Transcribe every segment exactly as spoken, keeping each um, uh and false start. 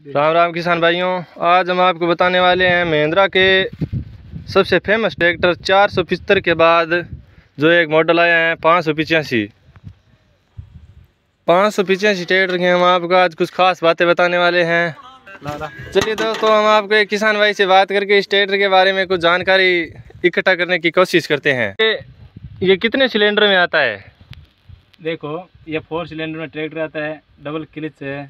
राम राम किसान भाइयों, आज हम आपको बताने वाले हैं महिंद्रा के सबसे फेमस ट्रैक्टर चार सौ पचहत्तर के बाद जो एक मॉडल आया है पाँच सौ पिचासी पाँच सौ पिचासी ट्रैक्टर के हम आपको आज कुछ खास बातें बताने वाले हैं। चलिए दोस्तों, हम आपको एक किसान भाई से बात करके इस ट्रैक्टर के बारे में कुछ जानकारी इकट्ठा करने की कोशिश करते हैं। ये कितने सिलेंडर में आता है? देखो, ये फोर सिलेंडर में ट्रैक्टर आता है, डबल क्लिच है।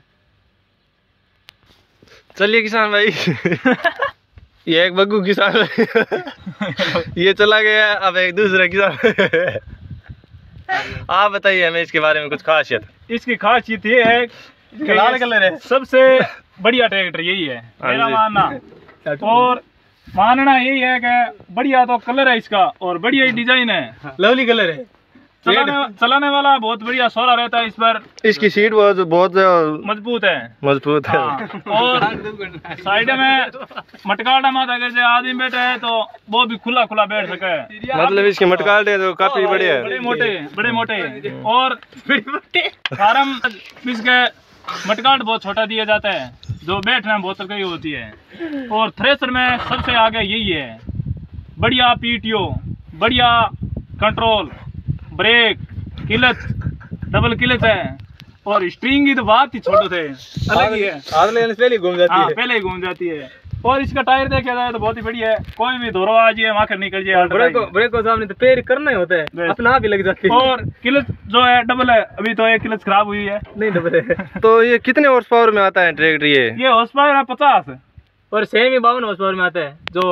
चलिए किसान भाई ये एक बग्गू किसान भाई ये चला गया, अब एक दूसरा किसान आप बताइए हमें इसके बारे में कुछ खासियत। इसकी खासियत ये है कि लाल कलर है, सबसे बढ़िया ट्रैक्टर यही है मेरा मानना। और मानना यही है कि बढ़िया तो कलर है इसका और बढ़िया ही डिजाइन है, लवली कलर है। चलाने चलाने वाला बहुत बढ़िया सोरा रहता है इस पर। इसकी सीट बहुत बहुत मजबूत है मजबूत है। हाँ। और साइड में मटकाड़ा मात अगर जो आदमी बैठा है तो वो भी खुला खुला बैठ सके। मतलब इसके मटकाड़े तो काफी बड़े हैं, बड़े मोटे बड़े मोटे और फार्म इसके मटकाड़ बहुत छोटा दिया जाता है, जो बैठना बहुत तकलीफ होती है। और थ्रेसर में सबसे आगे यही है, बढ़िया पीटीओ, बढ़िया control, brake, clutch, double clutch है। और स्ट्रिंग की तो बात ही छोड़ो थे, अलग ही है, पहले ही घूम जाती हाँ, है। पहले ही घूम जाती है। और इसका टायर देखा जाए तो बहुत ही बढ़िया है, कोई भी धोरो आ जाए वहां निकल जाए। ब्रेक ब्रेक को सामने तो पैर करना ही होता है, अपना भी लग जाती है। और क्लच जो है डबल है, अभी तो एक क्लच खराब हुई है, नहीं डबल है। तो ये कितने हॉर्स पावर में आता है ट्रैक्टर? ये ये हॉर्स पावर है पचास और सेम ही बावन हॉर्स पावर में आता है। जो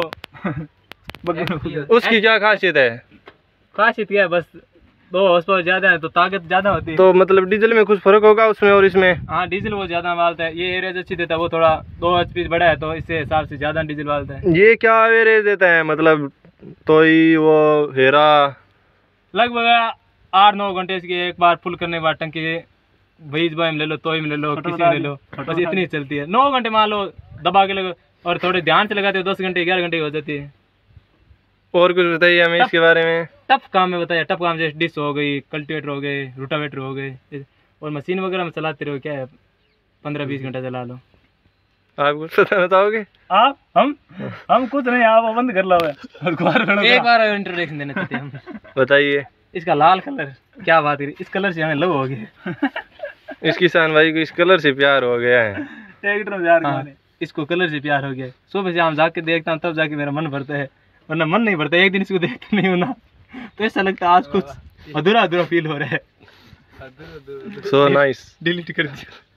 उसकी क्या खासियत है? खासियत क्या है, बस दो हॉर्स पावर ज्यादा है तो ताकत ज्यादा होती है। तो मतलब डीजल में कुछ फर्क होगा उसमें और इसमें? हाँ, डीजल वो ज्यादा मारता है, ये एवरेज अच्छी देता है, वो थोड़ा दो एचपी बड़ा है तो इससे हिसाब से ज्यादा डीजल मारता है। ये क्या एवरेज देता है मतलब? तो ही वो हेरा लगभग आठ नौ घंटे इसकी एक बार फुल करने के बाद टंकी बीज में ले लो, तो ही में ले लो, किसी में ले लो, बस इतनी चलती है। नौ घंटे मान लो दबा के लगो और थोड़े ध्यान से लगाते हो दस घंटे ग्यारह घंटे हो जाती है। और कुछ बताइए हमें इसके बारे में। टफ काम में बताया, टफ काम जैसे डिश हो गई, कल्टीवेटर हो गए, रोटावेटर हो गए, और मशीन वगैरह में चलाते रहो, क्या है पंद्रह बीस घंटा चला लो। आप कुछ बताओगे? आप हम हम कुछ नहीं, आप बंद कर लो। एक बार इंट्रोडक्शन देना चाहते हैं हम। बताइए। इसका लाल कलर, क्या बात करी, इस कलर से हमें लव हो गया। इस किसान भाई को इस कलर से प्यार हो गया है, ट्रैक्टर में प्यार। हाँ, इसको कलर से प्यार हो गया। सुबह शाम जाके देखता हूँ तब जाके मेरा मन भरता है, वरना मन नहीं भरता। एक दिन इसको देखते नहीं होना तो ऐसा लगता है आज कुछ अधूरा अधूरा फील हो रहा है। So nice. डिलीट कर दिया।